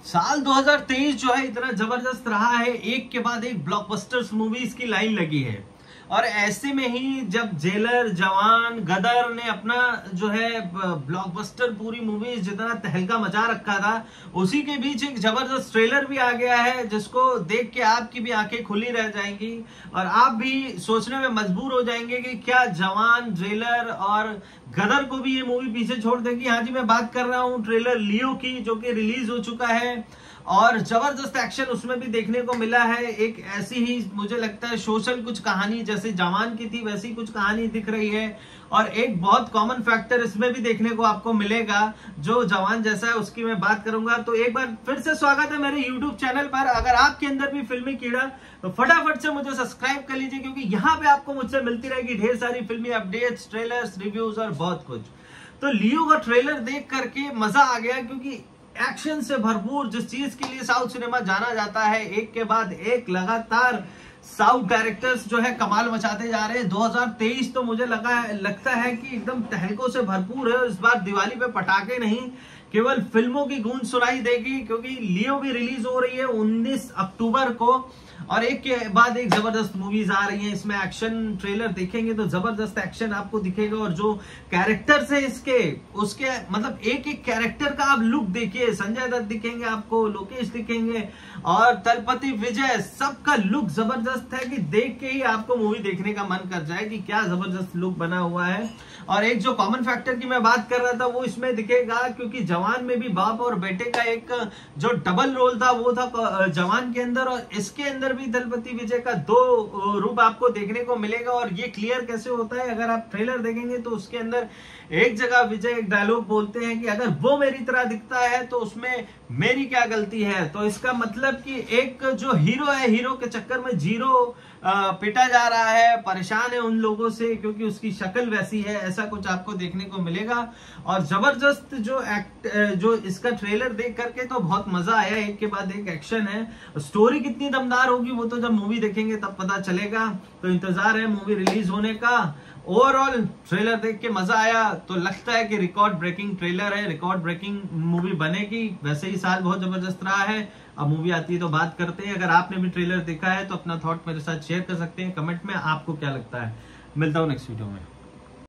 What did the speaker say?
साल 2023 जो है इतना जबरदस्त रहा है, एक के बाद एक ब्लॉकबस्टर्स मूवीज की लाइन लगी है। और ऐसे में ही जब जेलर, जवान, गदर ने अपना जो है ब्लॉकबस्टर पूरी मूवीज जितना तहलका मचा रखा था, उसी के बीच एक जबरदस्त ट्रेलर भी आ गया है जिसको देख के आपकी भी आंखें खुली रह जाएंगी और आप भी सोचने में मजबूर हो जाएंगे कि क्या जवान, जेलर और गदर को भी ये मूवी पीछे छोड़ देगी। हाँ जी, मैं बात कर रहा हूँ ट्रेलर लियो की, जो कि रिलीज हो चुका है और जबरदस्त एक्शन उसमें भी देखने को मिला है। एक ऐसी ही मुझे लगता है सोशल कुछ कहानी जैसे जवान की थी वैसी कुछ कहानी दिख रही है और एक बहुत कॉमन फैक्टर इसमें भी देखने को आपको मिलेगा जो जवान जैसा है, उसकी मैं बात करूंगा। तो एक बार फिर से स्वागत है मेरे YouTube चैनल पर। अगर आपके अंदर भी फिल्मी कीड़ा तो फटाफट से मुझे सब्सक्राइब कर लीजिए, क्योंकि यहाँ पे आपको मुझसे मिलती रहेगी ढेर सारी फिल्मी अपडेट्स, ट्रेलर्स, रिव्यूज और बहुत कुछ। तो लियो का ट्रेलर देख करके मजा आ गया, क्योंकि एक्शन से भरपूर, जिस चीज के लिए साउथ सिनेमा जाना जाता है, एक के बाद एक लगातार साउथ डायरेक्टर्स जो है कमाल मचाते जा रहे हैं। 2023 तो मुझे लगता है कि एकदम तहलकों से भरपूर है। इस बार दिवाली पे पटाखे नहीं, केवल फिल्मों की गूंज सुनाई देगी, क्योंकि लियो भी रिलीज हो रही है 19 अक्टूबर को और एक के बाद एक जबरदस्त मूवीज आ रही हैं। इसमें एक्शन ट्रेलर देखेंगे तो जबरदस्त एक्शन आपको दिखेगा और जो कैरेक्टर्स है उसके मतलब एक एक कैरेक्टर का आप लुक देखिए। संजय दत्त दिखेंगे आपको, लोकेश दिखेंगे और तलपति विजय, सबका लुक जबरदस्त है कि देख के ही आपको मूवी देखने का मन कर जाए कि क्या जबरदस्त लुक बना हुआ है। और एक जो कॉमन फैक्टर की मैं बात कर रहा था वो इसमें दिखेगा, क्योंकि जवान में भी बाप और बेटे का एक जो डबल रोल था वो था जवान के अंदर, और इसके अंदर भी दलपति विजय का दो रूप आपको देखने को मिलेगा। और ये क्लियर कैसे होता है, अगर आप ट्रेलर देखेंगे तो उसके अंदर एक जगह विजय एक डायलॉग बोलते हैं कि अगर वो मेरी तरह दिखता है तो उसमें मेरी क्या गलती है। तो इसका मतलब कि एक जो हीरो है, हीरो के चक्कर में जीरो पिटा जा रहा है, परेशान है उन लोगों से क्योंकि उसकी शक्ल वैसी है, ऐसा कुछ आपको देखने को मिलेगा। और जबरदस्त जो इसका ट्रेलर देख करके तो बहुत मजा आया, एक के बाद एक एक्शन है। स्टोरी कितनी दमदार होगी वो तो जब मूवी देखेंगे तब पता चलेगा। तो इंतजार है मूवी रिलीज होने का। ओवरऑल ट्रेलर देख के मजा आया, तो लगता है कि रिकॉर्ड ब्रेकिंग ट्रेलर है, रिकॉर्ड ब्रेकिंग मूवी बनेगी। वैसे ही साल बहुत जबरदस्त रहा है, अब मूवी आती है तो बात करते हैं। अगर आपने भी ट्रेलर देखा है तो अपना थॉट मेरे साथ शेयर कर सकते हैं कमेंट में, आपको क्या लगता है। मिलता हूं नेक्स्ट वीडियो में।